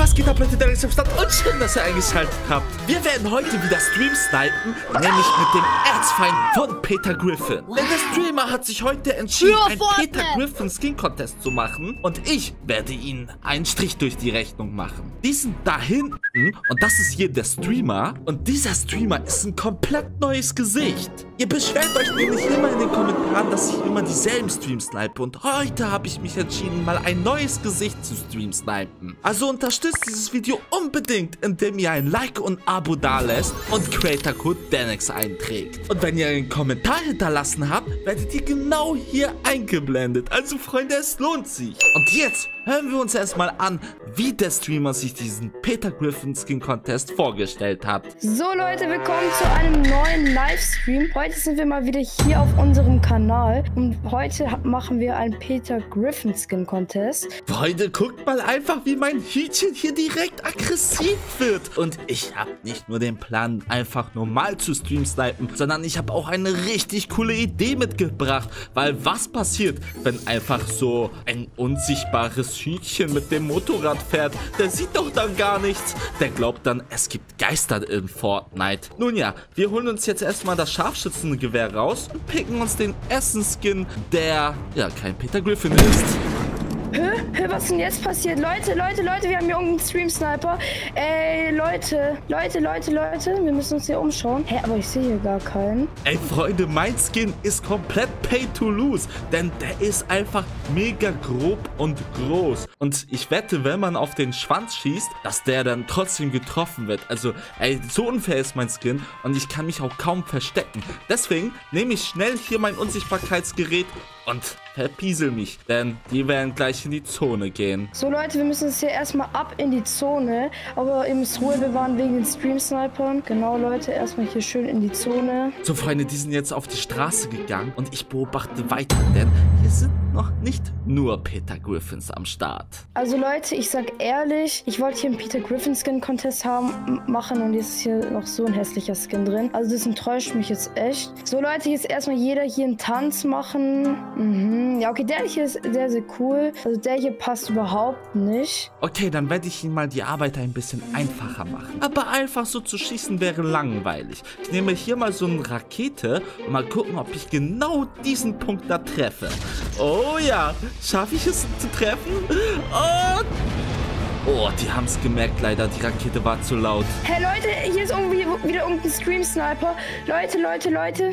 was geht ab, Leute, der ist am Start und schön, dass ihr eingeschaltet habt. Wir werden heute wieder Stream snipen, nämlich mit dem Erzfeind von Peter Griffin. Denn der Streamer hat sich heute entschieden, einen Peter Griffin Skin Contest zu machen und ich werde ihnen einen Strich durch die Rechnung machen. Die sind da hinten und das ist hier der Streamer und dieser Streamer ist ein komplett neues Gesicht. Ihr beschwert euch nämlich immer in den Kommentaren, dass ich immer dieselben Streams snipe und heute habe ich mich entschieden, mal ein neues Gesicht zu stream snipen. Also unterstützt dieses Video unbedingt, indem ihr ein Like und Abo dalässt und Creator Code Danex einträgt. Und wenn ihr einen Kommentar hinterlassen habt, werdet ihr genau hier eingeblendet. Also Freunde, es lohnt sich. Und jetzt hören wir uns erstmal an, wie der Streamer sich diesen Peter Griffin Skin Contest vorgestellt hat. So Leute, willkommen zu einem neuen Livestream. Heute sind wir mal wieder hier auf unserem Kanal und heute machen wir einen Peter Griffin Skin Contest. Freunde, guckt mal einfach, wie mein Hütchen hier direkt aggressiv wird. Und ich habe nicht nur den Plan, einfach normal zu stream snipen, sondern ich habe auch eine richtig coole Idee mitgebracht. Weil was passiert, wenn einfach so ein unsichtbares Hütchen mit dem Motorrad fährt? Der sieht doch dann gar nichts. Der glaubt dann, es gibt Geister in Fortnite. Nun ja, wir holen uns jetzt erstmal das Scharfschützengewehr raus und picken uns den ersten Skin, der ja kein Peter Griffin ist. Hä, was ist denn jetzt passiert? Leute, wir haben hier irgendeinen Stream-Sniper. Ey, Leute, wir müssen uns hier umschauen. Hä, aber ich sehe hier gar keinen. Ey, Freunde, mein Skin ist komplett pay to lose, denn der ist einfach mega grob und groß. Und ich wette, wenn man auf den Schwanz schießt, dass der dann trotzdem getroffen wird. Also, ey, so unfair ist mein Skin und ich kann mich auch kaum verstecken. Deswegen nehme ich schnell hier mein Unsichtbarkeitsgerät und verpiesel mich, denn die werden gleich in die Zone gehen. So Leute, wir müssen jetzt hier erstmal ab in die Zone, aber ihr müsst Ruhe bewahren wegen den Stream-Snipern. Genau Leute, erstmal hier schön in die Zone. So Freunde, die sind jetzt auf die Straße gegangen und ich beobachte weiter, denn hier sind noch nicht nur Peter Griffins am Start. Also Leute, ich sag ehrlich, ich wollte hier einen Peter Griffin Skin Contest machen und jetzt ist hier noch so ein hässlicher Skin drin. Also das enttäuscht mich jetzt echt. So Leute, jetzt erstmal jeder hier einen Tanz machen. Ja, okay, der hier ist sehr, sehr cool. Also der hier passt überhaupt nicht. Okay, dann werde ich ihm mal die Arbeit ein bisschen einfacher machen. Aber einfach so zu schießen wäre langweilig. Ich nehme hier mal so eine Rakete und mal gucken, ob ich genau diesen Punkt da treffe. Oh ja, schaffe ich es zu treffen? Und... oh, die haben es gemerkt leider, die Rakete war zu laut. Hey Leute, hier ist irgendwie wieder irgendein Stream-Sniper. Leute,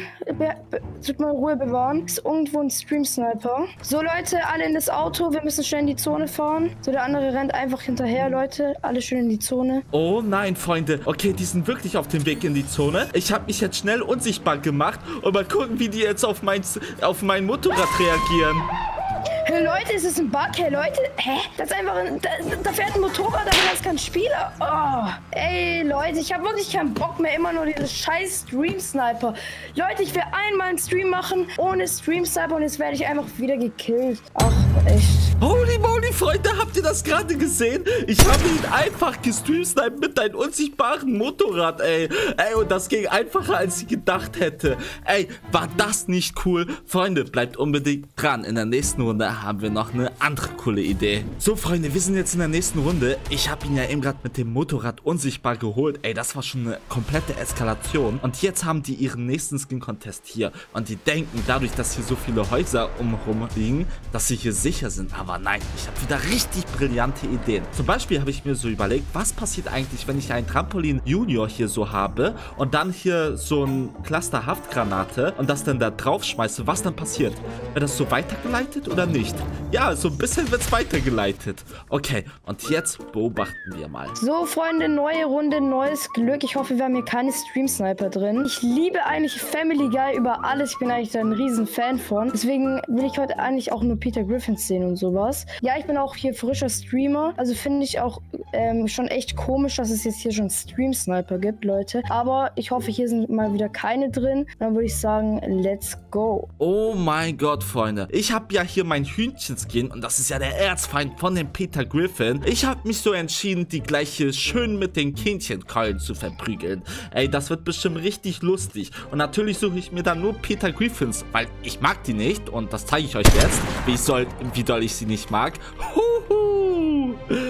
tut mal Ruhe bewahren. Ist irgendwo ein Stream-Sniper. So Leute, alle in das Auto, wir müssen schnell in die Zone fahren. So, der andere rennt einfach hinterher, Leute. Alle schön in die Zone. Oh nein, Freunde. Okay, die sind wirklich auf dem Weg in die Zone. Ich habe mich jetzt schnell unsichtbar gemacht und mal gucken, wie die jetzt auf mein Motorrad reagieren. Hey Leute, ist es ein Bug? Hey Leute, hä? Das ist einfach da fährt ein Motorrad, aber das ist kein Spieler. Oh. Ey Leute, ich habe wirklich keinen Bock mehr, immer nur dieses scheiß Stream-Sniper. Leute, ich will einmal einen Stream machen ohne Stream-Sniper und jetzt werde ich einfach wieder gekillt. Ach, echt. Holy moly, Freunde, habt ihr das gerade gesehen? Ich habe ihn einfach gestreamsniped mit einem unsichtbaren Motorrad, ey. Ey, und das ging einfacher, als ich gedacht hätte. Ey, war das nicht cool? Freunde, bleibt unbedingt dran. In der nächsten Runde haben wir noch eine andere coole Idee. So, Freunde, wir sind jetzt in der nächsten Runde. Ich habe ihn ja eben gerade mit dem Motorrad unsichtbar geholt. Ey, das war schon eine komplette Eskalation. Und jetzt haben die ihren nächsten Skin-Contest hier. Und die denken, dadurch, dass hier so viele Häuser umherum liegen, dass sie hier sicher sind. Aber nein, ich habe wieder richtig brillante Ideen. Zum Beispiel habe ich mir so überlegt, was passiert eigentlich, wenn ich einen Trampolin Junior hier so habe und dann hier so ein Cluster Haftgranate und das dann da drauf schmeiße, was dann passiert? Wird das so weitergeleitet oder nicht? Ja, so ein bisschen wird es weitergeleitet. Okay, und jetzt beobachten wir mal. So, Freunde, neue Runde, neues Glück. Ich hoffe, wir haben hier keine Stream-Sniper drin. Ich liebe eigentlich Family Guy über alles. Ich bin eigentlich da ein riesen Fan von. Deswegen will ich heute eigentlich auch nur Peter Griffin sehen und sowas. Ja, ich bin auch hier frischer Streamer. Also finde ich auch schon echt komisch, dass es jetzt hier schon Stream-Sniper gibt, Leute. Aber ich hoffe, hier sind mal wieder keine drin. Dann würde ich sagen, let's go. Oh mein Gott, Freunde. Ich habe ja hier mein Hühnchenskin und das ist ja der Erzfeind von dem Peter Griffin. Ich habe mich so entschieden, die gleich hier schön mit den Kindchenkeulen zu verprügeln. Ey, das wird bestimmt richtig lustig. Und natürlich suche ich mir dann nur Peter Griffins, weil ich mag die nicht und das zeige ich euch jetzt. Wie doll ich sie nicht mag. Huhu. Hey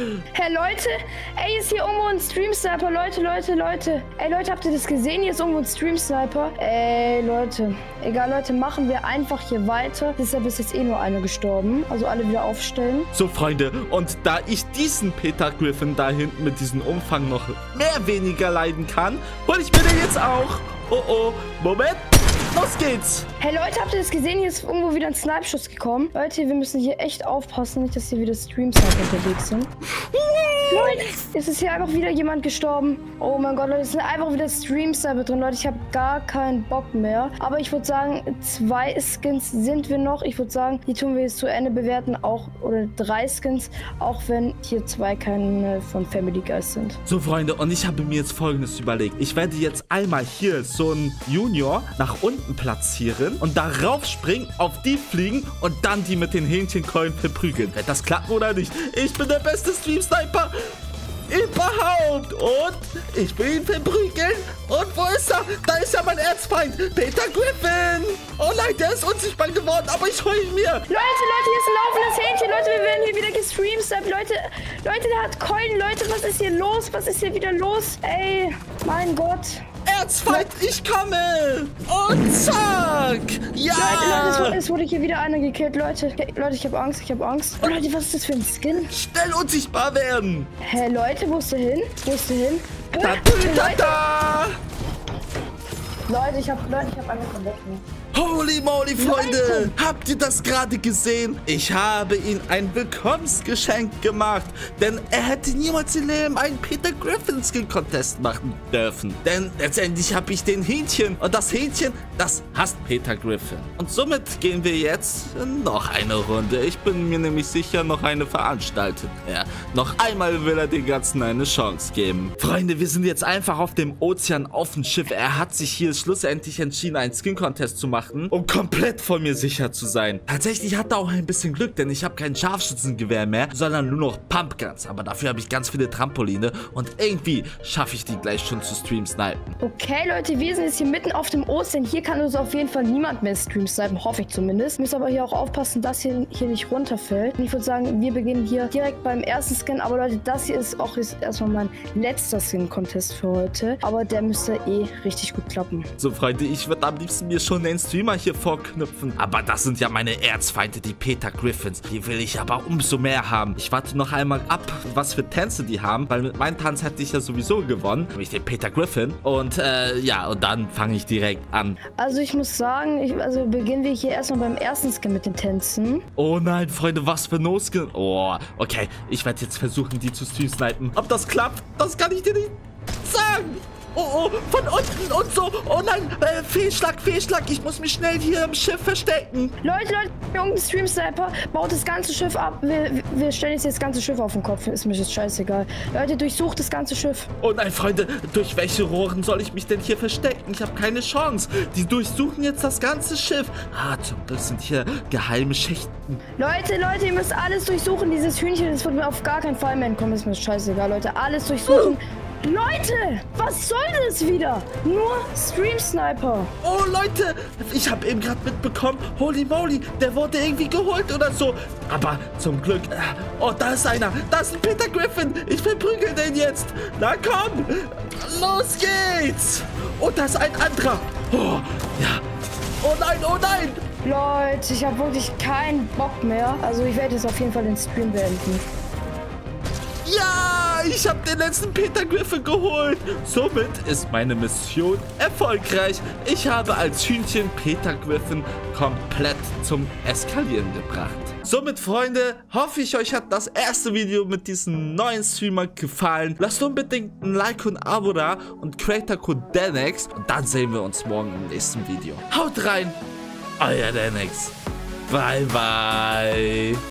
Leute, ey, ist hier irgendwo ein Stream-Sniper. Leute. Ey, Leute, habt ihr das gesehen? Hier ist irgendwo ein Stream-Sniper. Ey, Leute. Egal, Leute, machen wir einfach hier weiter. Es ist ja bis jetzt eh nur einer gestorben. Also alle wieder aufstellen. So, Freunde, und da ich diesen Peter Griffin da hinten mit diesem Umfang noch weniger leiden kann, hole ich mir den jetzt auch. Oh, Moment. Los geht's! Hey Leute, habt ihr das gesehen? Hier ist irgendwo wieder ein Snipe-Schuss gekommen. Leute, wir müssen hier echt aufpassen, nicht, dass hier wieder Stream-Sniper unterwegs sind. Leute, es ist hier einfach wieder jemand gestorben. Oh mein Gott, Leute, es sind einfach wieder Stream-Sniper drin. Leute, ich habe gar keinen Bock mehr. Aber ich würde sagen, 2 Skins sind wir noch. Ich würde sagen, die tun wir jetzt zu Ende bewerten. Oder 3 Skins, auch wenn hier 2 keine von Family Guys sind. So, Freunde, und ich habe mir jetzt Folgendes überlegt. Ich werde jetzt einmal hier so einen Junior nach unten platzieren und darauf springen, auf die fliegen und dann die mit den Hähnchenkeulen verprügeln. Wird das klappen oder nicht? Ich bin der beste Stream-Sniper überhaupt. Und ich will ihn verprügeln. Und wo ist er? Da ist ja mein Erzfeind, Peter Griffin. Oh nein, der ist unsichtbar geworden, aber ich hole ihn mir. Leute, hier ist ein laufendes Hähnchen. Leute, wir werden hier wieder gestreamt. Leute, der hat Keulen. Leute, was ist hier los? Was ist hier wieder los? Ey, mein Gott. Erzfeind, ich komme! Und zack! Ja! Leute, es wurde hier wieder einer gekillt, Leute. Leute, ich habe Angst. Oh, Leute, was ist das für ein Skin? Schnell unsichtbar werden! Hä, Leute, wo ist der hin? Da! Leute, ich hab einfach keinen Bock mehr. Holy moly, Freunde! Habt ihr das gerade gesehen? Ich habe ihm ein Willkommensgeschenk gemacht. Denn er hätte niemals im Leben einen Peter Griffin Skin Contest machen dürfen. Denn letztendlich habe ich den Hähnchen. Und das Hähnchen, das hasst Peter Griffin. Und somit gehen wir jetzt in noch eine Runde. Ich bin mir nämlich sicher, noch eine veranstaltet. Ja, noch einmal will er den Ganzen eine Chance geben. Freunde, wir sind jetzt einfach auf dem Ozean auf dem Schiff. Er hat sich hier schlussendlich entschieden, einen Skin Contest zu machen, um komplett von mir sicher zu sein. Tatsächlich hat er auch ein bisschen Glück, denn ich habe kein Scharfschützengewehr mehr, sondern nur noch Pumpguns. Aber dafür habe ich ganz viele Trampoline und irgendwie schaffe ich die gleich schon zu Stream-Snipen. Okay, Leute, wir sind jetzt hier mitten auf dem Ozean. Hier kann uns auf jeden Fall niemand mehr Stream-Snipen, hoffe ich zumindest. Müssen aber hier auch aufpassen, dass hier nicht runterfällt. Und ich würde sagen, wir beginnen hier direkt beim ersten Skin. Aber Leute, das hier ist auch jetzt erstmal mein letzter Skin-Contest für heute. Aber der müsste eh richtig gut klappen. So, Freunde, ich würde am liebsten mir schon den Streamer hier vorknüpfen. Aber das sind ja meine Erzfeinde, die Peter Griffins. Die will ich aber umso mehr haben. Ich warte noch einmal ab, was für Tänze die haben, weil mit meinem Tanz hätte ich ja sowieso gewonnen. Nämlich den Peter Griffin. Und ja, und dann fange ich direkt an. Also ich muss sagen, also beginnen wir hier erstmal beim ersten Skin mit den Tänzen. Oh nein, Freunde, was für No-Skin. Oh, okay. Ich werde jetzt versuchen, die zu stream-snipen. Ob das klappt, das kann ich dir nicht sagen. Oh, von unten und so. Oh nein, Fehlschlag. Ich muss mich schnell hier im Schiff verstecken. Leute, irgendein Stream-Sniper baut das ganze Schiff ab. Wir stellen jetzt das ganze Schiff auf den Kopf. Ist mir jetzt scheißegal. Leute, durchsucht das ganze Schiff. Oh nein, Freunde, durch welche Rohren soll ich mich denn hier verstecken? Ich habe keine Chance. Die durchsuchen jetzt das ganze Schiff. Ah, zum Glück sind hier geheime Schächten. Leute, ihr müsst alles durchsuchen. Dieses Hühnchen, das wird mir auf gar keinen Fall mehr entkommen. Ist mir scheißegal, Leute. Alles durchsuchen. Leute, was soll das wieder? Nur Stream-Sniper. Oh, Leute, ich habe eben gerade mitbekommen, holy moly, der wurde irgendwie geholt oder so. Aber zum Glück, oh, da ist einer. Da ist ein Peter Griffin. Ich verprügel den jetzt. Na komm, los geht's. Und da ist ein anderer. Oh, ja. Oh nein. Leute, ich habe wirklich keinen Bock mehr. Also ich werde jetzt auf jeden Fall den Stream beenden. Ja, ich habe den letzten Peter Griffin geholt. Somit ist meine Mission erfolgreich. Ich habe als Hühnchen Peter Griffin komplett zum Eskalieren gebracht. Somit, Freunde, hoffe ich, euch hat das erste Video mit diesem neuen Streamer gefallen. Lasst unbedingt ein Like und ein Abo da und Creator-Code Danex. Und dann sehen wir uns morgen im nächsten Video. Haut rein, euer Danex. Bye, bye.